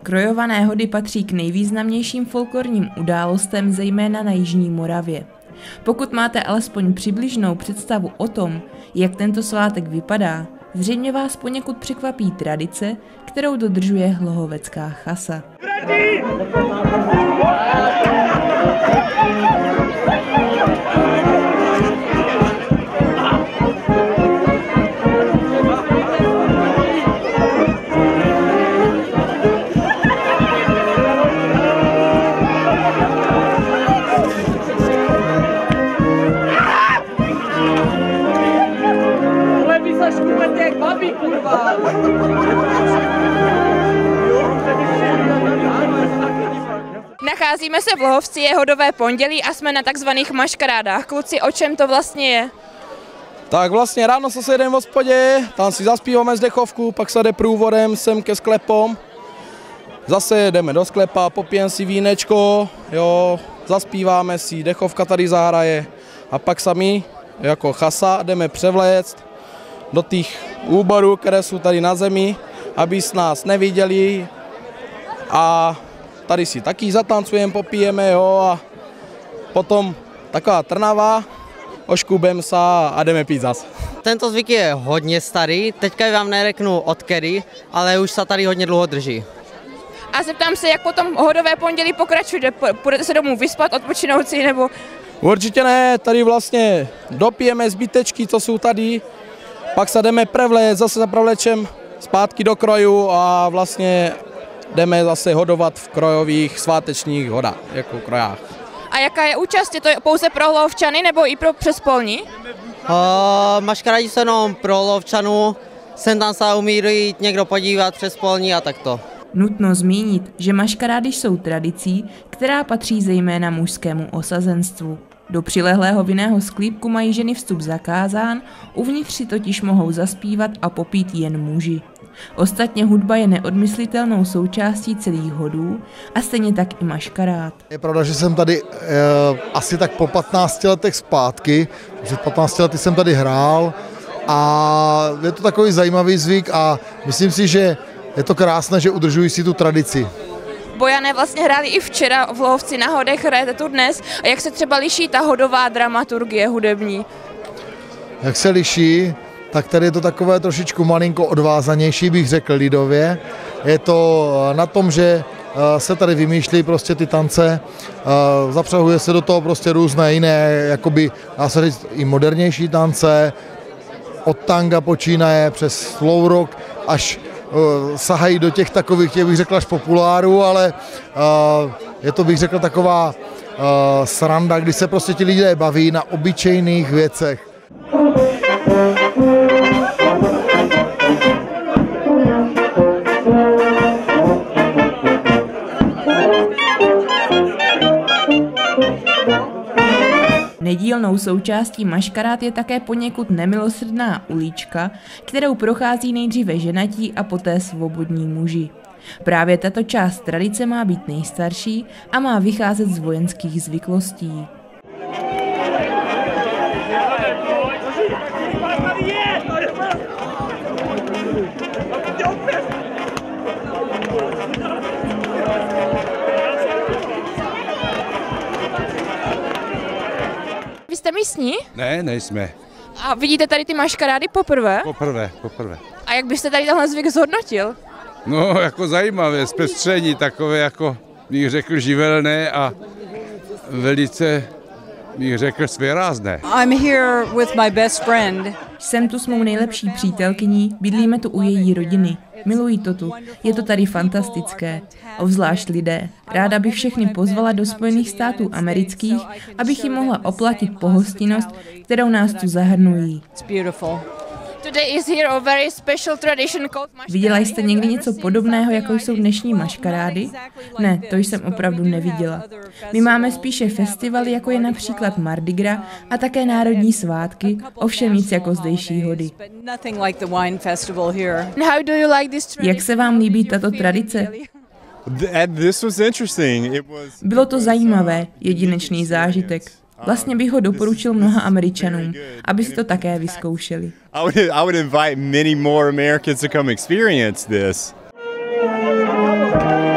Krojované hody patří k nejvýznamnějším folklorním událostem, zejména na jižní Moravě. Pokud máte alespoň přibližnou představu o tom, jak tento svátek vypadá, zřejmě vás poněkud překvapí tradice, kterou dodržuje hlohovecká chasa. Nacházíme se v Lohovci, je hodové pondělí a jsme na takzvaných maškarádách. Kluci, o čem to vlastně je? Tak vlastně ráno se sejdeme v hospodě, tam si zaspíváme zdechovku, pak se jde průvodem sem ke sklepom. Zase jdeme do sklepa, popijeme si vínečko, jo, zaspíváme si, dechovka tady zahraje a pak sami jako chasa jdeme převléct do těch úborů, které jsou tady na zemi, aby s nás neviděli a tady si taky zatancujeme, popijeme, jo, a potom taková Trnava, oškubem se a jdeme pít zas. Tento zvyk je hodně starý, teďka vám nereknu od kedy, ale už se tady hodně dlouho drží. A zeptám se, jak potom hodové pondělí pokračujete? Půjdete se domů vyspat, odpočinout si, nebo? Určitě ne, tady vlastně dopijeme zbytečky, co jsou tady, pak se jdeme prevléct, zase za prevlečem zpátky do kroju a vlastně jdeme zase hodovat v krojových svátečních hodách, jako krojách. A jaká je účast? Je to pouze pro Hlohovčany nebo i pro přespolní? Maškarádi jsou jenom pro Hlohovčanů, sem tam se umí jít někdo podívat přespolní a takto. Nutno zmínit, že maškarády jsou tradicí, která patří zejména mužskému osazenstvu. Do přilehlého vinného sklípku mají ženy vstup zakázán, uvnitř si totiž mohou zaspívat a popít jen muži. Ostatně hudba je neodmyslitelnou součástí celých hodů a stejně tak i maškarád. Je pravda, že jsem tady asi tak po 15 letech zpátky, před 15 lety jsem tady hrál a je to takový zajímavý zvyk a myslím si, že je to krásné, že udržují si tu tradici. Bojané vlastně hráli i včera v Lohovci na hodech, hrajete tu dnes. A jak se třeba liší ta hodová dramaturgie hudební? Jak se liší, tak tady je to takové trošičku malinko odvázanější, bych řekl lidově. Je to na tom, že se tady vymýšlí prostě ty tance, zapřahuje se do toho prostě různé jiné, jakoby, dá se říct, i modernější tance, od tanga počínaje přes slow rock až sahají do těch takových, bych řekl, až populárů, ale je to, bych řekl, taková sranda, kdy se prostě ti lidé baví na obyčejných věcech. Nedílnou součástí maškarád je také poněkud nemilosrdná ulička, kterou prochází nejdříve ženatí a poté svobodní muži. Právě tato část tradice má být nejstarší a má vycházet z vojenských zvyklostí. Vy jste místní? Ne, nejsme. A vidíte tady ty maškarády poprvé? Poprvé. A jak byste tady tenhle zvyk zhodnotil? No, jako zajímavé, zpestření, takové jako, bych řekl, živelné a velice, bych řekl, svérázné. I'm here with my best friend. Jsem tu s mou nejlepší přítelkyní, bydlíme tu u její rodiny. Miluji to tu, je to tady fantastické, obzvlášť lidé. Ráda bych všechny pozvala do Spojených států amerických, abych jim mohla oplatit pohostinnost, kterou nás tu zahrnují. Viděla jste někdy něco podobného, jako jsou dnešní maškarády? Ne, to jsem opravdu neviděla. My máme spíše festivaly, jako je například Mardi Gras a také národní svátky, ovšem nic jako zdejší hody. Jak se vám líbí tato tradice? Bylo to zajímavé, jedinečný zážitek. Vlastně bych ho doporučil mnoha Američanům, aby si to také vyzkoušeli. I would invite many more Americans to come experience this.